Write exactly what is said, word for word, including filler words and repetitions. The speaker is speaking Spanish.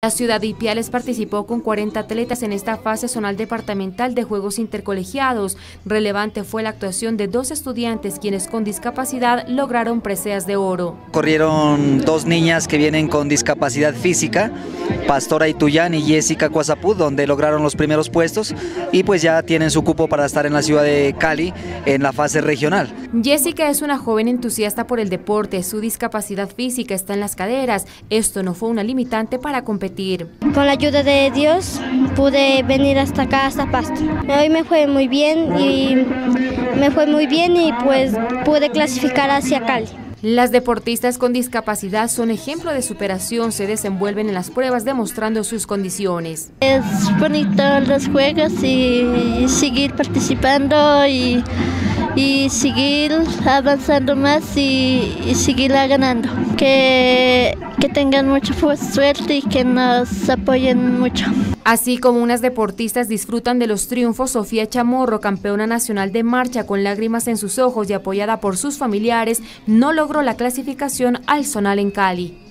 La ciudad de Ipiales participó con cuarenta atletas en esta fase zonal departamental de Juegos Intercolegiados. Relevante fue la actuación de dos estudiantes quienes con discapacidad lograron preseas de oro. Corrieron dos niñas que vienen con discapacidad física, Pastora Ituyán y Jessica Cuazapud, donde lograron los primeros puestos y pues ya tienen su cupo para estar en la ciudad de Cali en la fase regional. Jessica es una joven entusiasta por el deporte, su discapacidad física está en las caderas. Esto no fue una limitante para competir. Con la ayuda de Dios pude venir hasta acá, hasta Pasto. Hoy me fue muy bien y me fue muy bien y pues pude clasificar hacia Cali. Las deportistas con discapacidad son ejemplo de superación, se desenvuelven en las pruebas demostrando sus condiciones. Es bonito los juegos y seguir participando y, y seguir avanzando más y, y seguir ganando. Que, que tengan mucha suerte y que nos apoyen mucho. Así como unas deportistas disfrutan de los triunfos, Sofía Chamorro, campeona nacional de marcha con lágrimas en sus ojos y apoyada por sus familiares, no logró la clasificación al zonal en Cali.